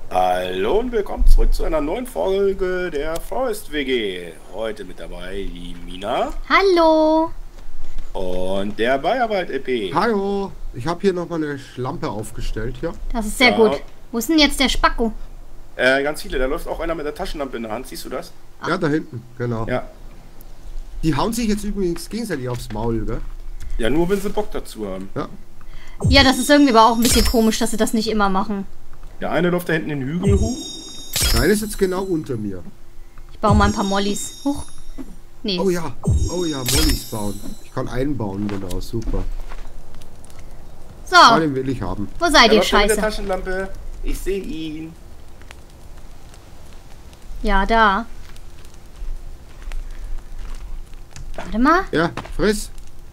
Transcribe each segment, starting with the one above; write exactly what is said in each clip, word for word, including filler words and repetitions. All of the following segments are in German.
Hallo und willkommen zurück zu einer neuen Folge der Forest W G. Heute mit dabei die Mina. Hallo. Und der Bayerwald-E P. Hallo. Ich habe hier nochmal eine Schlampe aufgestellt hier. Das ist sehr ja. gut. Wo ist denn jetzt der Spacko? Äh, ganz viele. Da läuft auch einer mit der Taschenlampe in der Hand. Siehst du das? Ja, da hinten. Genau. Ja. Die hauen sich jetzt übrigens gegenseitig aufs Maul, gell? Ja, nur wenn sie Bock dazu haben. Ja. Ja, das ist irgendwie aber auch ein bisschen komisch, dass sie das nicht immer machen. Der eine läuft da hinten den Hügel hoch. Nein, ist jetzt genau unter mir. Ich baue mal ein paar Mollis. Huch. Nee. Oh ja. Oh ja, Mollis bauen. Ich kann einbauen, genau. Super. So. Ah, den will ich haben. Wo seid ihr, Scheiße? Mit der Scheiße? Taschenlampe. Ich sehe ihn. Ja, da. Warte mal. Ja, friss.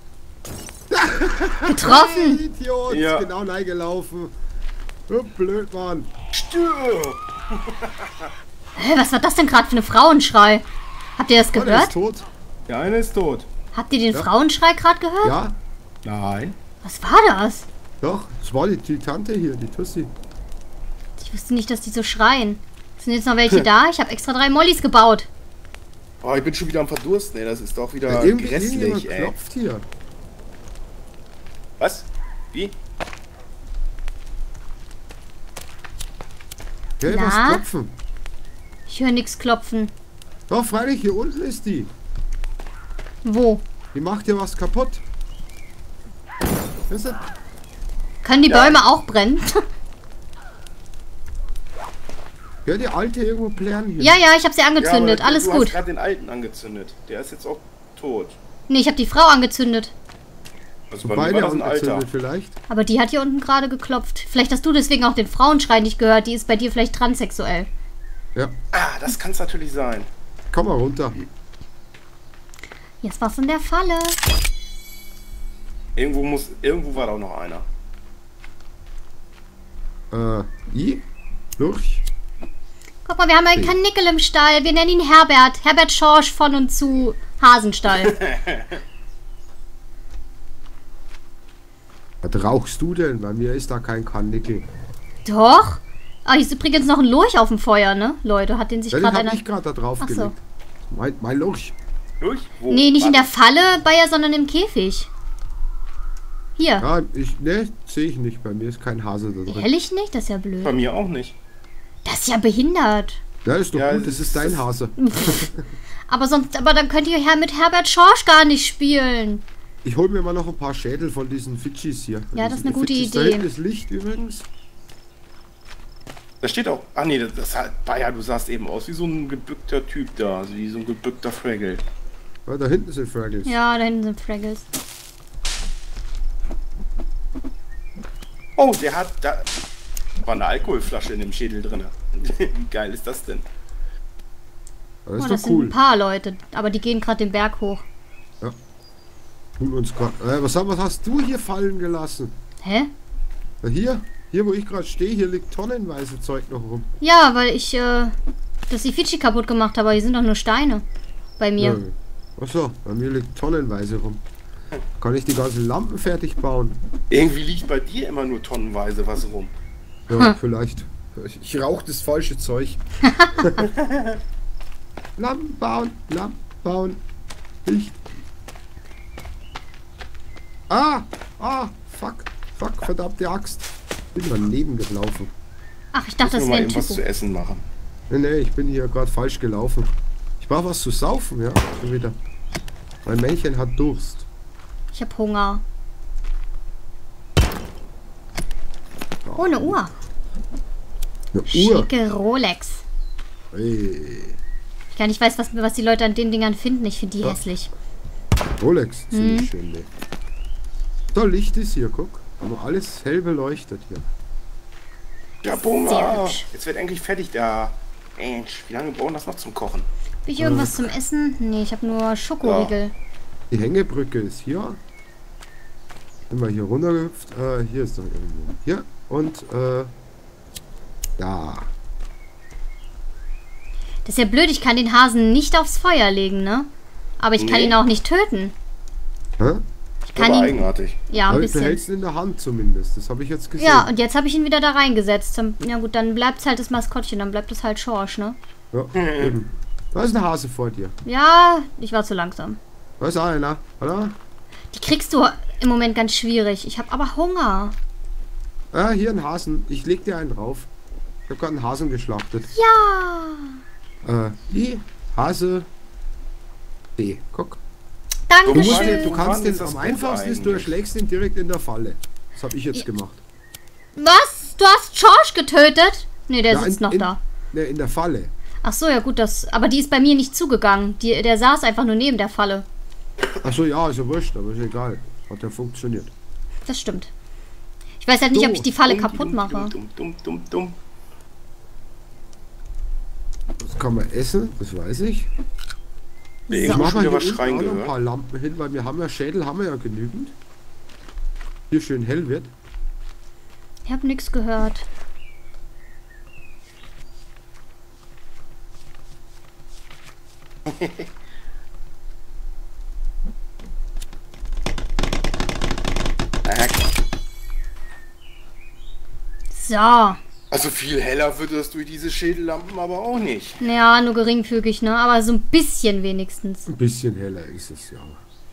Getroffen. Idiot. Ja. Ist genau reingelaufen. Oh, blöd, Mann. Stirb. Hä, was war das denn gerade für eine Frauenschrei? Habt ihr das Oh, der gehört? ist tot. Der eine ist tot. Habt ihr den Ja. Frauenschrei gerade gehört? Ja, Nein. Was war das? doch. Das war die, die Tante hier, die Tussi. Ich wusste nicht, dass die so schreien. Sind jetzt noch welche da? Ich habe extra drei Mollis gebaut. Oh, ich bin schon wieder am Verdursten, ey. Das ist doch wieder Ja, irgendwie grässlich, irgendjemand ey. klopft hier. Was? Wie? Ja, Na? was klopfen. Ich höre nichts klopfen. Doch, freilich, hier unten ist die. Wo? Die macht hier was kaputt. Das ist, Können die Ja. Bäume auch brennen? ja, die alte irgendwo plären hier. ja, ja, ich habe sie Ja, angezündet. aber Alles du gut. hast gerade den alten angezündet. Der ist jetzt auch tot. Nee, ich habe die Frau angezündet. Also bei mir war Beide das ein Alter. angezündet vielleicht. Aber die hat hier unten gerade geklopft. Vielleicht hast du deswegen auch den Frauenschrei nicht gehört. Die ist bei dir vielleicht transsexuell. Ja, Ah, das kann es natürlich sein. komm mal runter. Jetzt war's in der Falle. Irgendwo muss, irgendwo war da auch noch einer. Äh, I? Durch? Guck mal, wir haben einen Kanickel im Stall. Wir nennen ihn Herbert. Herbert Schorsch von und zu Hasenstall. Was rauchst du denn? Bei mir ist da kein Kanickel. Doch. Ah, hier ist übrigens noch ein Lurch auf dem Feuer, ne? Leute, hat den sich Ja, den gerade hab einer... ich gerade da drauf Ach so. gelegt. Mein, mein Lurch. Durch? Wo? Nee, nicht in der Warte. Falle, Bayer, sondern im Käfig. Hier. Ja, ich, ne, sehe ich nicht. Bei mir ist kein Hase da drin. Ehrlich nicht? Das ist ja Bei blöd. mir auch nicht. Das ist ja behindert. Ja, ist doch Ja, gut, das das ist ist- dein Hase. Aber sonst, aber dann könnt ihr Herr mit Herbert Schorsch gar nicht spielen. Ich hol mir mal noch ein paar Schädel von diesen Fidschis hier. Ja, das ist eine Die gute Fidschis, Da Idee. hinten ist Licht übrigens. Da steht auch. Ach nee, das, das hat. Bayer, du sahst eben aus wie so ein gebückter Typ da. Also wie so ein gebückter Fraggle. Ja, da hinten sind Fraggles. Ja, da hinten sind Fraggles. Oh, der hat. Da war eine Alkoholflasche in dem Schädel drin. Wie geil ist das denn? Das Oh, ist das doch sind cool. ein paar Leute, aber die gehen gerade den Berg hoch. Cool uns grad, äh, was, was hast du hier fallen gelassen? Hä? Ja, hier, hier wo ich gerade stehe, hier liegt tonnenweise Zeug noch rum. Ja, weil ich äh, das die Fidschi kaputt gemacht habe, aber hier sind doch nur Steine. Bei mir. Ja. Achso, bei mir liegt tonnenweise rum. Kann ich die ganzen Lampen fertig bauen? Irgendwie liegt bei dir immer nur tonnenweise was rum. Ja, Hm. vielleicht. Ich, ich rauche das falsche Zeug. Lampen bauen, Lampen bauen. Licht. Ah, ah, fuck, fuck, verdammte Axt. Bin daneben gelaufen. Ach, ich dachte, Muss das nur mal wäre ein eben was Typo. zu essen machen. Nee, nee, ich bin hier gerade falsch gelaufen. Ich brauche was zu saufen, ja, schon wieder. Mein Männchen hat Durst. Ich habe Hunger. Oh, eine Uhr. Eine Uhr. Schicke Rolex. Hey, Ich gar nicht weiß, was, was die Leute an den Dingern finden. Ich finde die Ja. hässlich. Rolex, ziemlich Hm. schön, ne? So, Licht ist hier, guck. Aber alles hell beleuchtet hier. Ja, Sehr Bunga. hübsch. Jetzt wird endlich fertig der Mensch. Wie lange brauchen das noch zum Kochen? Habe ich irgendwas zum Essen? Nee, ich habe nur Schokoriegel. Die Hängebrücke ist hier. Sind wir hier runtergehüpft. Äh, hier ist noch irgendwo. Hier. Und, äh, da. Das ist ja blöd, ich kann den Hasen nicht aufs Feuer legen, ne? Aber ich kann Nee. ihn auch nicht töten. Hä? Kann Aber ihn, eigenartig. ja, ein Aber du hältst bisschen. ihn in der Hand zumindest. Das habe ich jetzt gesehen. Ja, und jetzt habe ich ihn wieder da reingesetzt. Dann- Ja gut, dann bleibt es halt das Maskottchen, dann bleibt es halt Schorsch, ne? Ja, eben. Da ist ein Hase vor dir. Ja, ich war zu langsam. Da ist einer, oder? Die kriegst du im Moment ganz schwierig. Ich habe aber Hunger. Ah, hier ein Hasen. Ich leg dir einen drauf. Ich habe gerade einen Hasen geschlachtet. Ja. Äh, I, Hase, D. Guck. Du musst Du, dir- Dankeschön. du kannst Wann den ist das am gut einfachsten ist, du eigentlich? erschlägst ihn direkt in der Falle. Das habe ich jetzt Ja. gemacht. Was? Du hast Schorsch getötet? Nee, der Ja, sitzt in- noch in- da. Ne, in der Falle. Ach so, ja gut, das. Aber die ist bei mir nicht zugegangen. Die, der saß einfach nur neben der Falle. Achso, ja, ist ja wurscht, aber ist egal. Hat ja funktioniert. Das stimmt. Ich weiß halt nicht, So. ob ich die Falle Dumm, kaputt dumm, mache. Dumm, dumm, dumm, dumm. Das kann man essen, das weiß ich. Nee, Ich ich mache hab mal schon hier wieder was unten schreien auch noch ein gehört. paar Lampen hin, weil wir haben ja Schädel, haben wir ja genügend. Hier schön hell wird. Ich habe nichts gehört. Äh, So. Also viel heller wird das durch diese Schädellampen aber auch nicht. Ja, nur geringfügig, ne? Aber so ein bisschen wenigstens. Ein bisschen heller ist es ja.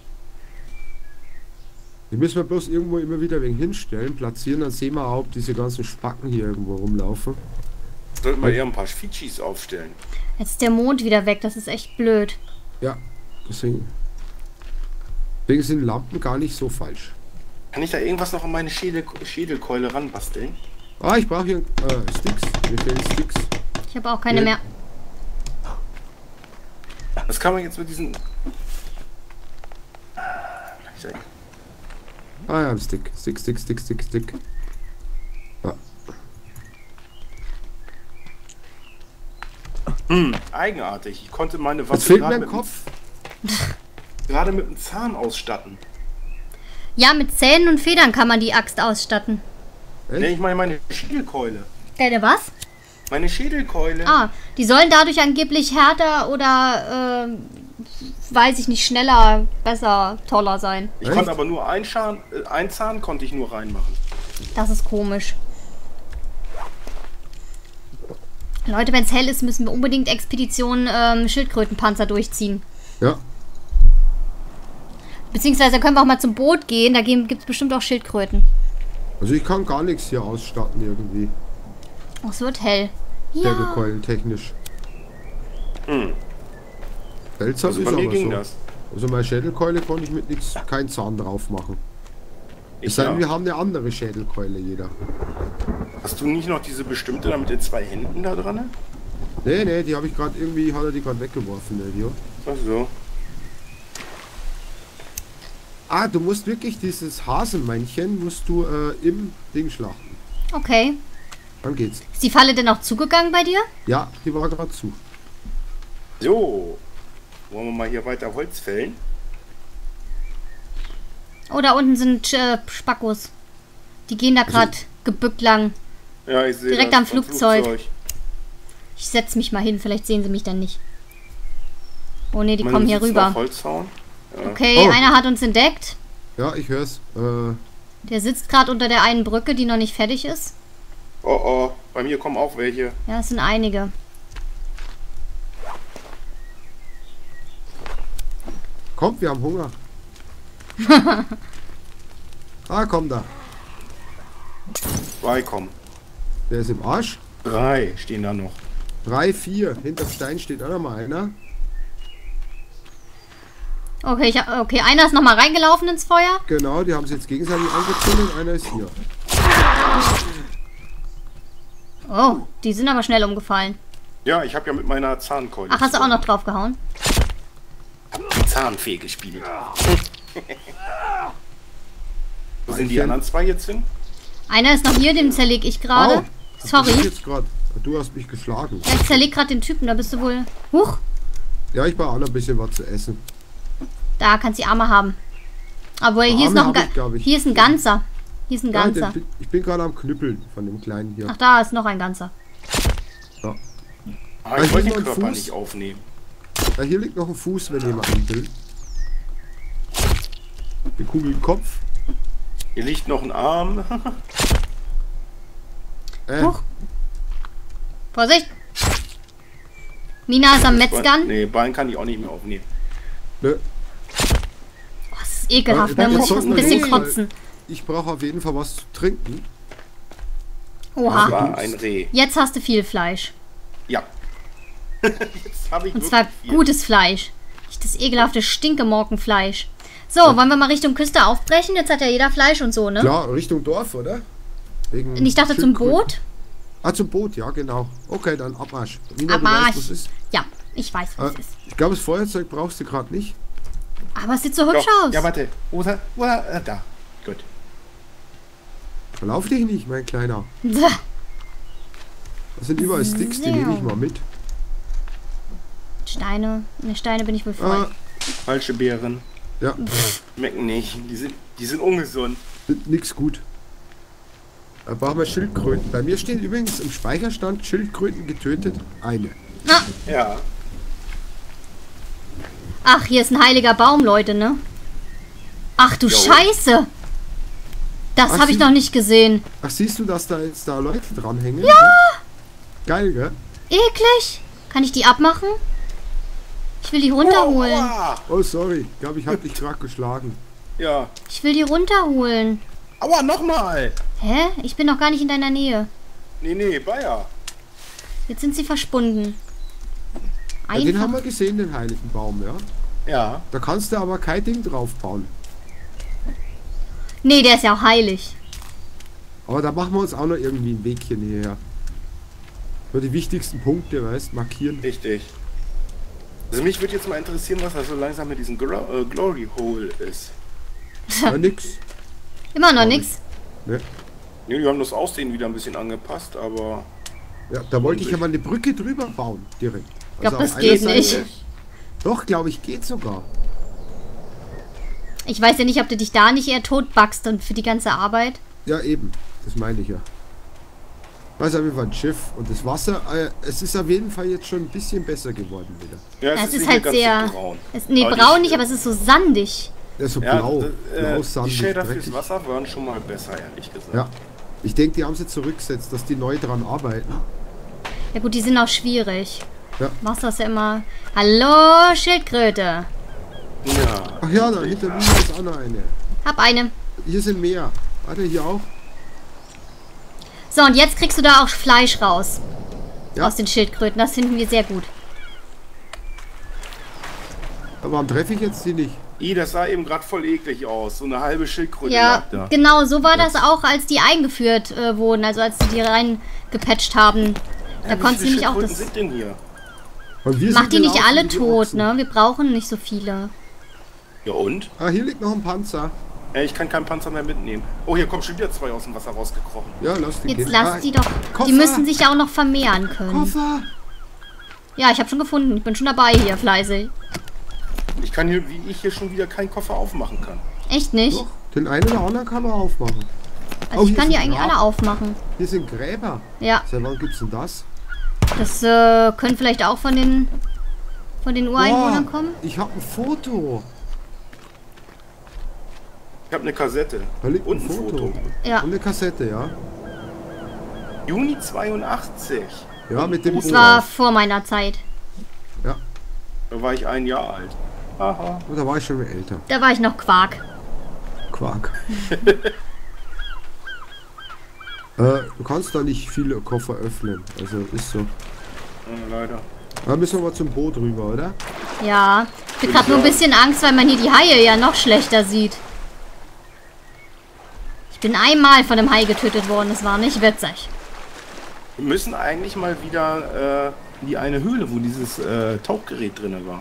Die müssen wir bloß irgendwo immer wieder wegen hinstellen, platzieren, dann sehen wir auch, ob diese ganzen Spacken hier irgendwo rumlaufen. Sollten wir eher ein paar Fidschis aufstellen. Jetzt ist der Mond wieder weg, das ist echt blöd. Ja, deswegen. Deswegen sind Lampen gar nicht so falsch. Kann ich da irgendwas noch an meine Schädel Schädelkeule ranbasteln? Ah, ich brauche hier äh, Sticks. Mir fehlen Sticks. Ich habe auch keine Ja. mehr. Was kann man jetzt mit diesen... Ich sag- Ah ja, ein Stick. Stick, Stick, Stick, Stick, Stick. Ja. Hm, eigenartig. Ich konnte meine Jetzt Waffe fehlt mir gerade ein mit, Kopf. gerade mit einem Zahn ausstatten. Ja, mit Zähnen und Federn kann man die Axt ausstatten. Echt? Nee, ich meine meine Schädelkeule. Deine was? Meine Schädelkeule. Ah, die sollen dadurch angeblich härter oder, ähm, weiß ich nicht, schneller, besser, toller sein. Ich Echt? konnte aber nur ein, Schahn, äh, ein Zahn konnte ich nur reinmachen. Das ist komisch. Leute, wenn es hell ist, müssen wir unbedingt Expedition ähm, Schildkrötenpanzer durchziehen. Ja. Beziehungsweise können wir auch mal zum Boot gehen, da gibt es bestimmt auch Schildkröten. Also ich kann gar nichts hier ausstatten irgendwie. Oh, es wird hell. Ja. Schädelkeulen technisch. Hm. Seltsam Also ist bei mir aber ging so. das. Also meine Schädelkeule konnte ich mit nichts, keinen Zahn drauf machen. Es Ich sei denn, ja. wir haben eine andere Schädelkeule jeder. Hast du nicht noch diese bestimmte da mit den zwei Händen da dran? Nee, nee, die habe ich gerade irgendwie, hat er die gerade weggeworfen, der Idiot. Ach so. Ah, du musst wirklich dieses Hasenmännchen musst du äh, im Ding schlachten. Okay. Dann geht's. Ist die Falle denn auch zugegangen bei dir? Ja, die war gerade zu. So. Wollen wir mal hier weiter Holz fällen? Oh, da unten sind äh, Spackos. Die gehen da gerade gebückt lang. Ja, ich sehe Direkt das am vom Flugzeug. Ich setze mich mal hin, vielleicht sehen sie mich dann nicht. Oh ne, die Meine kommen hier sitzen rüber. auf Holzzaun. Ja. Okay, Oh. einer hat uns entdeckt. Ja, ich hör's. Äh, Der sitzt gerade unter der einen Brücke, die noch nicht fertig ist. Oh oh, bei mir kommen auch welche. Ja, es sind einige. kommt, wir haben Hunger. Ah, komm da. Zwei kommen. Der ist im Arsch. Drei stehen da noch. Drei, vier. Hinterm Stein steht auch noch mal einer. Okay, ich hab, okay, einer ist nochmal reingelaufen ins Feuer. Genau, die haben sich jetzt gegenseitig angezündet. Einer ist hier. Oh, die sind aber schnell umgefallen. Ja, ich habe ja mit meiner Zahnkeule. Ach, hast du auch noch drauf gehauen? Zahnfee gespielt. Wo sind die Eichen. anderen zwei jetzt hin? Einer ist noch hier, den zerleg ich gerade. Au, das hab ich Sorry. jetzt grad. Du hast mich geschlagen. Ja, ich zerleg gerade den Typen, da bist du wohl... Huch, Ja, ich brauche auch noch ein bisschen was zu essen. da kannst du die Arme haben. Aber hier ist Arme noch ein, hab Ga ich, glaub ich. hier ist ein ganzer. Hier ist ein Ja, ganzer. den, ich bin gerade am Knüppeln von dem kleinen hier. Ach, da ist noch ein ganzer. Ja. Ah, Ich ich wollte muss den noch einen Körper Fuß. nicht aufnehmen. Ja, hier liegt noch ein Fuß, wenn jemand will. Eine Kugel im Kopf. Hier liegt noch ein Arm. Äh, Huch. Vorsicht! Mina ist am Metzgern. Nee, Bein kann ich auch nicht mehr aufnehmen. ne. Oh, das ist ekelhaft, Ja, da muss ich sollten ein wir bisschen los, weil kotzen. Ich brauche auf jeden Fall was zu trinken. Das Oha. war ein Reh. Jetzt hast du viel Fleisch. Ja. Jetzt habe ich Und wirklich zwar viel. gutes Fleisch. Nicht das ekelhafte Stinkemorkenfleisch. So, Ja. wollen wir mal Richtung Küste aufbrechen? Jetzt hat ja jeder Fleisch und so, ne? Klar, Richtung Dorf, oder? Wegen Und ich dachte zum Schildkröten. Boot. Ah, zum Boot, ja, genau. Okay, dann Abmarsch. Nina, du Abmarsch. weißt, was ist. Ja, ich weiß, was Äh, es ist. ich glaube, das Feuerzeug brauchst du gerade nicht. Aber es sieht so hübsch Doch. aus. Ja, warte. Oder, oder, äh, da. Gut. Verlauf dich nicht, mein Kleiner. So. Das sind überall Sticks, die nehme ich mal mit. Steine. Ne, Steine bin ich wohl voll. Ah, Falsche Beeren. ja, Schmecken nicht. Die sind, die sind ungesund. nix gut. Da brauchen wir Schildkröten. Bei mir stehen übrigens im Speicherstand Schildkröten getötet. Eine. Ah, Ja. ach, hier ist ein heiliger Baum, Leute, ne? Ach du Jo. Scheiße! Das Ach, habe ich sie- noch nicht gesehen. Ach, siehst du, dass da jetzt da Leute dranhängen? Ja! Geil, gell? Eklig. Kann ich die abmachen? Ich will die runterholen. Aua. Oh, sorry. Ich glaube, ich habe dich gerade geschlagen. Ja. Ich will die runterholen. Aua, nochmal. Hä? Ich bin noch gar nicht in deiner Nähe. Nee, nee, Bayer. Jetzt sind sie verschwunden. Ja, den haben Einfach. wir gesehen, den heiligen Baum, ja? Ja. Da kannst du aber kein Ding drauf bauen. Nee, der ist ja auch heilig. Aber da machen wir uns auch noch irgendwie ein Wegchen hierher. Nur die wichtigsten Punkte, weißt, markieren. Richtig. Also mich würde jetzt mal interessieren, was da so langsam mit diesem Glo äh, Glory Hole ist. Ja, nix. Immer noch nix. Ne? Nee, die haben das Aussehen wieder ein bisschen angepasst, aber... Ja, da wollte ich aber eine Brücke drüber bauen, direkt. Ich glaube, Also das auf einer geht Seite- nicht. Doch, glaube ich, geht sogar. Ich weiß ja nicht, ob du dich da nicht eher tot backst und für die ganze Arbeit. Ja, eben. Das meine ich ja. Das ist auf jeden Fall ein Schiff. Und das Wasser, äh, es ist auf jeden Fall jetzt schon ein bisschen besser geworden wieder. Ja, Ja, es ist nicht halt mehr ganz sehr. so braun. Es, nee, Aber die- braun nicht, aber es ist so sandig. Ja, so Ja, blau. äh, blau, die sandig, Shader fürs dreckig. Wasser waren schon mal besser, ehrlich gesagt. Ja. Ich denke, die haben sie zurückgesetzt, dass die neu dran arbeiten. Ja gut, die sind auch schwierig. Ja. Wasser ist ja immer... Hallo, Schildkröte. Ja. Ach ja, da hinter mir ist auch noch eine. Hab eine. Hier sind mehr. Warte, hier auch. So, und jetzt kriegst du da auch Fleisch raus. Ja. Aus den Schildkröten. Das finden wir sehr gut. Aber warum treffe ich jetzt die nicht? I, das sah eben gerade voll eklig aus. So eine halbe Schildkröte Ja, lag da. genau, so war das auch, als die eingeführt äh, wurden. Also als die die reingepatcht haben. Da Ja, konntest du wie viele nämlich auch Schildkröten das... sind denn hier? Und wir Mach sind die nicht gelaufen alle wie die tot, Ochsen. ne? Wir brauchen nicht so viele. Ja und? Ah, hier liegt noch ein Panzer. Äh, ich kann keinen Panzer mehr mitnehmen. Oh, hier kommen schon wieder zwei aus dem Wasser rausgekrochen. Ja, lass die Jetzt gehen. lass Ah, die doch... Koffer. Die müssen sich ja auch noch vermehren können. Koffer! Ja, ich habe schon gefunden. Ich bin schon dabei hier, fleißig. Ich kann hier, wie ich hier schon wieder keinen Koffer aufmachen kann. Echt nicht? Doch, den einen oder anderen kann man aufmachen. Also Oh, ich hier kann die sind eigentlich Grab. alle aufmachen. Hier sind Gräber. Ja, Seit wann gibt's denn das? das äh, können vielleicht auch von den von den Ureinwohnern Boah, kommen. ich habe ein Foto. Ich habe eine Kassette. Da liegt Und ein ein Foto. Foto. Ja, Und eine Kassette, ja. Juni zweiundachtzig. Ja, mit dem das Ohr. war vor meiner Zeit. Ja, Da war ich ein Jahr alt. Aha. und da war ich schon älter. Da war ich noch Quark. Quark. äh, du kannst da nicht viele Koffer öffnen. Also ist so. Ja, leider. Da müssen wir mal zum Boot rüber, oder? Ja, ich bin gerade nur ein bisschen Angst, weil man hier die Haie ja noch schlechter sieht. Ich bin einmal von einem Hai getötet worden, das war nicht witzig. Wir müssen eigentlich mal wieder äh, in die eine Höhle, wo dieses äh, Tauchgerät drin war.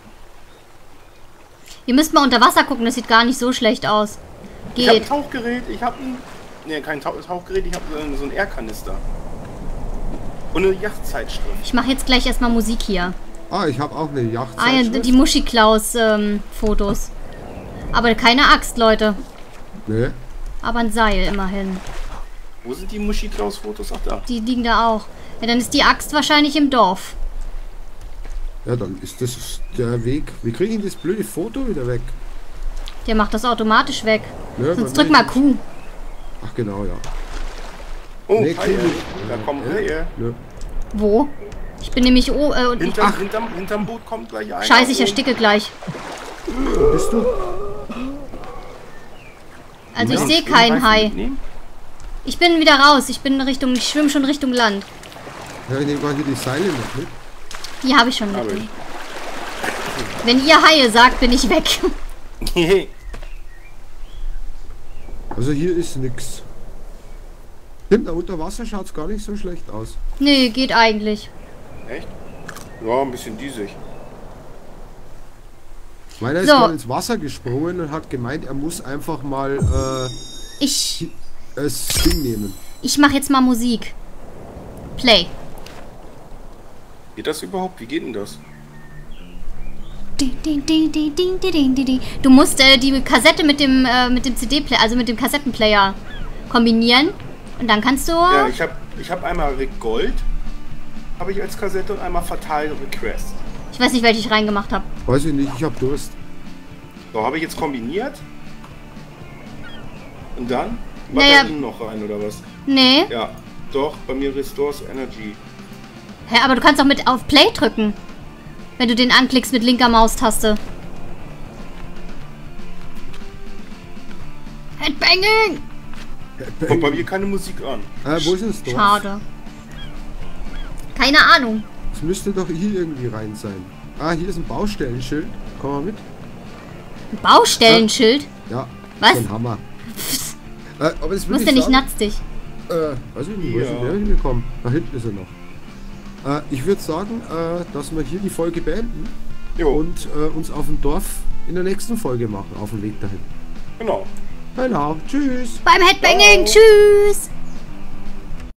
Ihr müsst mal unter Wasser gucken, das sieht gar nicht so schlecht aus. Ich habe ein Geht. Tauchgerät, ich habe ein... Ne, kein Tauch Tauchgerät, ich habe so, so ein Airkanister. Und eine Yachtzeitschrift. Ich mache jetzt gleich erstmal Musik hier. Ah, ich habe auch eine Yacht. Ah ja, die Muschi-Klaus-Fotos. Aber keine Axt, Leute. Nee. Aber ein Seil immerhin. Wo sind die Muschi-Klaus-Fotos? Ach da. Die liegen da auch. Ja, dann ist die Axt wahrscheinlich im Dorf. Ja, dann ist das der Weg. Wir kriegen das blöde Foto wieder weg. Der macht das automatisch weg. Ne, Sonst bei drück mir mal nicht. Q. Ach genau, ja. Oh, Nee, Haie. Kuh nicht. Da kommen Ja. Haie. Nö. Wo? Ich bin nämlich... Oh, äh, und ich, Hinterm, hinterm, hinterm Boot kommt gleich einer. scheiße, ich Oh. ersticke gleich. Wo bist du? Also ich Ja, sehe Schwimmreifen keinen Hai. mitnehmen? Ich bin wieder raus. Ich bin Richtung... Ich schwimme schon Richtung Land. Ja, ich nehme mal hier die Seile noch mit. Die habe ich schon Hab mit. ich. Wenn ihr Haie sagt, bin ich weg. Also hier ist nix. Stimmt, da unter Wasser schaut es gar nicht so schlecht aus. Nee, geht eigentlich. Echt? Ja, ein bisschen diesig. Meiner ist So. gerade ins Wasser gesprungen und hat gemeint, er muss einfach mal äh, Ich... das Ding nehmen. Ich mache jetzt mal Musik. Play. Geht das überhaupt? Wie geht denn das? Ding, ding, ding, ding, ding, ding, ding, ding. Du musst äh, die Kassette mit dem äh, mit dem C D-Player, also mit dem Kassettenplayer kombinieren. Und dann kannst du... Ja, ich habe ich hab einmal Rick Gold, habe ich als Kassette und einmal Fatal Request. Ich weiß nicht, welche ich reingemacht habe. Weiß ich nicht, ich hab Durst. So, habe ich jetzt kombiniert. Und dann Naja. Batterien noch rein, oder was? Nee. Ja, doch, bei mir Restores Energy. Hä, aber du kannst auch mit auf Play drücken. Wenn du den anklickst mit linker Maustaste. Headbanging! Kommt bei mir keine Musik an. Äh, wo ist denn das Dorf? Schade. Keine Ahnung. Es müsste doch hier irgendwie rein sein. Ah, hier ist ein Baustellenschild. Komm mal mit. Ein Baustellenschild? Ja. Was? So ein Hammer. äh, aber das Du will musst ich ja nicht sagen, natzdig. Äh, weiß ich nicht, wo ist Ja. denn der hingekommen? Da hinten ist er noch. Äh, ich würde sagen, äh, dass wir hier die Folge beenden Jo, und äh, uns auf dem Dorf in der nächsten Folge machen, auf dem Weg dahin. genau. Genau, tschüss. Beim Headbanging. Ciao. Tschüss.